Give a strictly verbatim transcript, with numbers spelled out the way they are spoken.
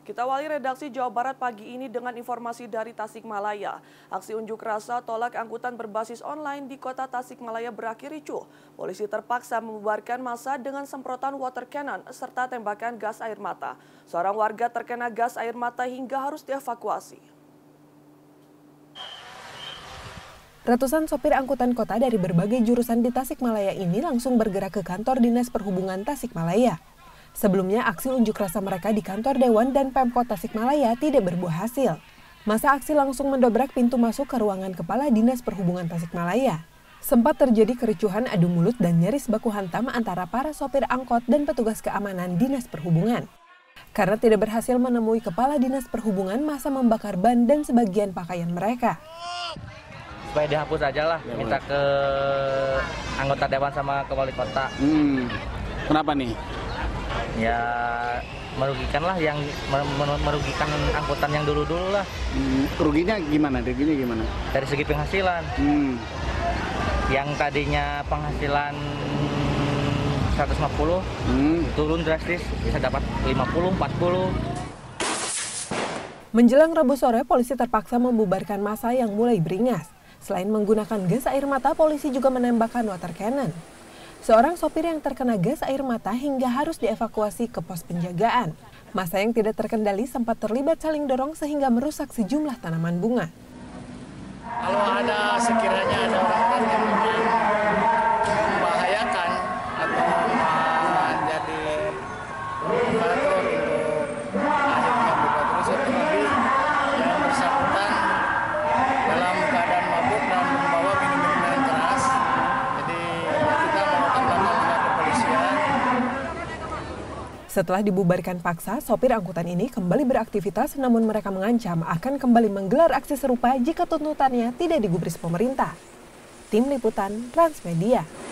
Kita awali redaksi Jawa Barat pagi ini dengan informasi dari Tasikmalaya. Aksi unjuk rasa tolak angkutan berbasis online di kota Tasikmalaya berakhir ricuh. Polisi terpaksa membubarkan massa dengan semprotan water cannon serta tembakan gas air mata. Seorang warga terkena gas air mata hingga harus dievakuasi. Ratusan sopir angkutan kota dari berbagai jurusan di Tasikmalaya ini langsung bergerak ke kantor Dinas Perhubungan Tasikmalaya. Sebelumnya, aksi unjuk rasa mereka di kantor Dewan dan Pemkot Tasikmalaya tidak berbuah hasil. Masa aksi langsung mendobrak pintu masuk ke ruangan Kepala Dinas Perhubungan Tasikmalaya. Sempat terjadi kericuhan adu mulut dan nyaris baku hantam antara para sopir angkot dan petugas keamanan Dinas Perhubungan. Karena tidak berhasil menemui Kepala Dinas Perhubungan, masa membakar ban dan sebagian pakaian mereka. Supaya dihapus aja lah, minta ke anggota Dewan sama ke Wali Kota. Hmm. Kenapa nih? Ya merugikan lah, yang merugikan angkutan yang dulu-dulu lah. Hmm, ruginya gimana? Ruginya gimana? Dari segi penghasilan. Hmm. Yang tadinya penghasilan seratus lima puluh hmm. turun drastis, bisa dapat lima puluh, empat puluh. Menjelang Rabu sore, polisi terpaksa membubarkan massa yang mulai beringas. Selain menggunakan gas air mata, polisi juga menembakkan water cannon. Seorang sopir yang terkena gas air mata hingga harus dievakuasi ke pos penjagaan. Massa yang tidak terkendali sempat terlibat saling dorong sehingga merusak sejumlah tanaman bunga. Kalau ada sekiranya ada orang yang membahayakan atau menjadi faktor untuk akhirnya berbuat rusuh, terlebih yang bersangkutan dalam keadaan mabuk dan membawa minum-minuman yang keras. Jadi kita melakukan langkah-langkah kepolisian. Setelah dibubarkan paksa, sopir angkutan ini kembali beraktivitas, namun mereka mengancam akan kembali menggelar aksi serupa jika tuntutannya tidak digubris pemerintah. Tim Liputan Transmedia.